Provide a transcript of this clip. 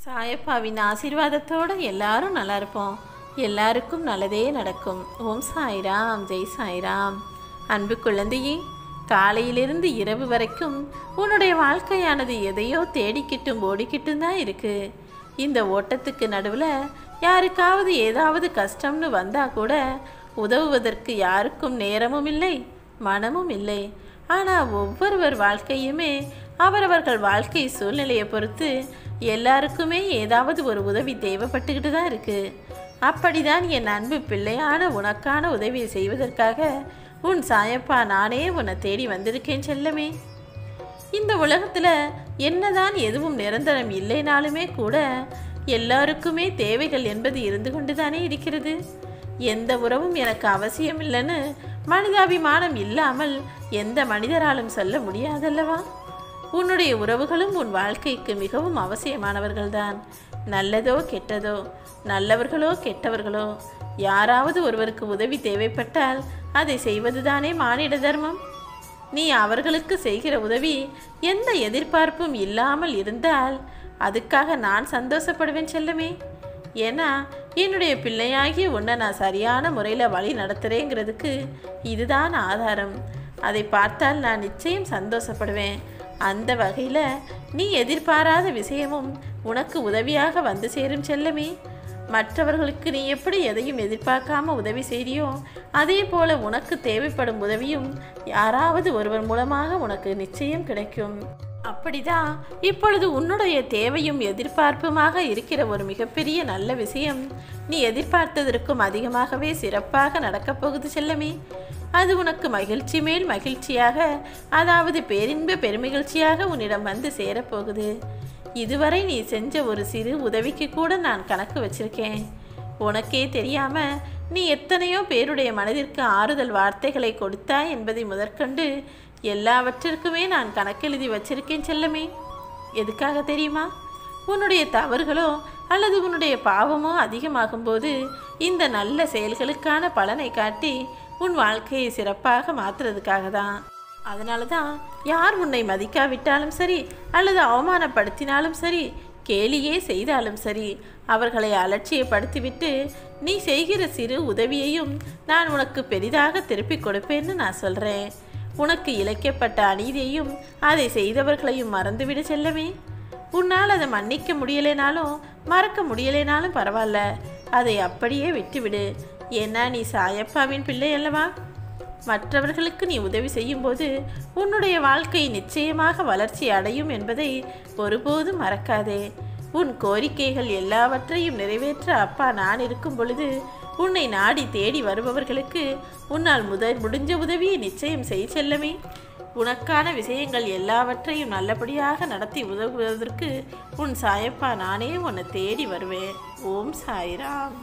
சாயப்பாவின் ஆசீர்வாதத்தோடு எல்லாரும் நல்லா இருப்போம். எல்லாருக்கும் நல்லதே நடக்கும். ஓம் சாய்ராம், ஜெய் சாய்ராம். அன்பு குழந்தையே, காலையிலிருந்து இரவு வரைக்கும் உன்னுடைய வாழ்க்கையானது எதையோ தேடிக்கிட்டும் ஓடிக்கிட்டும் தான் இருக்கு. இந்த ஓட்டத்துக்கு நடுவில் யாருக்காவது ஏதாவது கஷ்டம்னு வந்தால் கூட உதவுவதற்கு யாருக்கும் நேரமும் இல்லை, மனமும் இல்லை. ஆனால் ஒவ்வொருவர் வாழ்க்கையுமே அவரவர்கள் வாழ்க்கை சூழ்நிலையை பொறுத்து எல்லாருக்குமே ஏதாவது ஒரு உதவி தேவைப்பட்டுக்கிட்டு தான் இருக்குது. அப்படிதான் என் அன்பு பிள்ளையான உனக்கான உதவியை செய்வதற்காக உன் சாயப்பா நானே உன்னை தேடி வந்திருக்கேன் செல்லமே. இந்த உலகத்தில் என்னதான் எதுவும் நிரந்தரம் இல்லைனாலுமே கூட எல்லாருக்குமே தேவைகள் என்பது இருந்து கொண்டு தானே இருக்கிறது. எந்த உறவும் எனக்கு அவசியம் இல்லைன்னு மனிதாபிமானம் இல்லாமல் எந்த மனிதராலும் சொல்ல முடியாதல்லவா? உன்னுடைய உறவுகளும் உன் வாழ்க்கைக்கு மிகவும் அவசியமானவர்கள்தான். நல்லதோ கெட்டதோ, நல்லவர்களோ கெட்டவர்களோ, யாராவது ஒருவருக்கு உதவி தேவைப்பட்டால் அதை செய்வதுதானே மானிட தர்மம். நீ அவர்களுக்கு செய்கிற உதவி எந்த எதிர்பார்ப்பும் இல்லாமல் இருந்தால் அதுக்காக நான் சந்தோஷப்படுவேன் செல்லமே. ஏன்னா என்னுடைய பிள்ளையாகிய உன்னை நான் சரியான முறையில் வழி நடத்துகிறேங்கிறதுக்கு இதுதான் ஆதாரம். அதை பார்த்தால் நான் நிச்சயம் சந்தோஷப்படுவேன். அந்த வகையில் நீ எதிர்பாராத விஷயமும் உனக்கு உதவியாக வந்து சேரும் செல்லமே. மற்றவர்களுக்கு நீ எப்படி எதையும் எதிர்பார்க்காம உதவி செய்தியோ அதே போல உனக்கு தேவைப்படும் உதவியும் யாராவது ஒருவர் மூலமாக உனக்கு நிச்சயம் கிடைக்கும். அப்படிதான் இப்பொழுது உன்னுடைய தேவையும் எதிர்பார்ப்புமாக இருக்கிற ஒரு மிகப்பெரிய நல்ல விஷயம் நீ எதிர்பார்த்ததற்கும் அதிகமாகவே சிறப்பாக நடக்கப் போகுது செல்லமே. அது உனக்கு மகிழ்ச்சி மேல் மகிழ்ச்சியாக, அதாவது பேரின்ப பெருமகிழ்ச்சியாக உன்னிடம் வந்து சேரப்போகுது. இதுவரை நீ செஞ்ச ஒரு சிறு உதவிக்கு கூட நான் கணக்கு வச்சிருக்கேன். உனக்கே தெரியாம நீ எத்தனையோ பேருடைய மனதிற்கு ஆறுதல் வார்த்தைகளை கொடுத்தாய் என்பதை முதற்கொண்டு எல்லாவற்றிற்குமே நான் கணக்கெழுதி வச்சிருக்கேன் செல்லமே. எதுக்காக தெரியுமா? உன்னுடைய தவறுகளோ அல்லது உன்னுடைய பாவமோ அதிகமாகும்போது இந்த நல்ல செயல்களுக்கான பலனை காட்டி உன் வாழ்க்கையை சிறப்பாக மாற்றுறதுக்காக தான். அதனால தான் யார் உன்னை மதிக்காவிட்டாலும் சரி, அல்லது அவமானப்படுத்தினாலும் சரி, கேலியே செய்தாலும் சரி, அவர்களை அலட்சியப்படுத்திவிட்டு நீ செய்கிற சிறு உதவியையும் நான் உனக்கு பெரிதாக திருப்பி கொடுப்பேன்னு நான் சொல்கிறேன். உனக்கு இழைக்கப்பட்ட அநீதியையும் அதை செய்தவர்களையும் மறந்துவிடு செல்லமே. உன்னால் அதை மன்னிக்க முடியலைனாலும் மறக்க முடியலைனாலும் பரவாயில்ல, அதை அப்படியே விட்டுவிடு. ஏன்னா நீ சாயப்பாவின் பிள்ளை அல்லவா? மற்றவர்களுக்கு நீ உதவி செய்யும்போது உன்னுடைய வாழ்க்கை நிச்சயமாக வளர்ச்சி அடையும் என்பதை ஒருபோதும் மறக்காதே. உன் கோரிக்கைகள் எல்லாவற்றையும் நிறைவேற்ற அப்பா நான் இருக்கும் பொழுது உன்னை நாடி தேடி வருபவர்களுக்கு உன்னால் முடிஞ்ச உதவியை நிச்சயம் செய் செல்லமே. உனக்கான விஷயங்கள் எல்லாவற்றையும் நல்லபடியாக நடத்தி உதவுவதற்கு உன் சாயப்பா நானே உன்னை தேடி வருவேன். ஓம் சாய்ராம்.